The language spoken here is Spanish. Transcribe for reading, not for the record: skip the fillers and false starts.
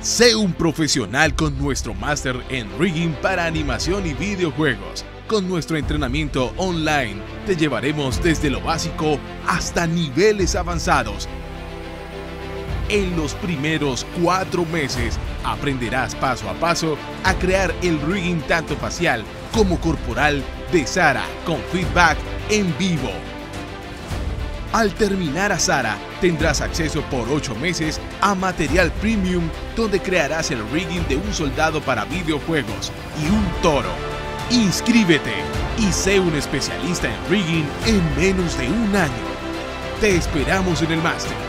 Sé un profesional con nuestro máster en rigging para animación y videojuegos. Con nuestro entrenamiento online te llevaremos desde lo básico hasta niveles avanzados. En los primeros 4 meses aprenderás paso a paso a crear el rigging tanto facial como corporal de Sara con feedback en vivo. Al terminar a Sara, tendrás acceso por 8 meses a material premium donde crearás el rigging de un soldado para videojuegos y un toro. Inscríbete y sé un especialista en rigging en menos de un año. Te esperamos en el máster.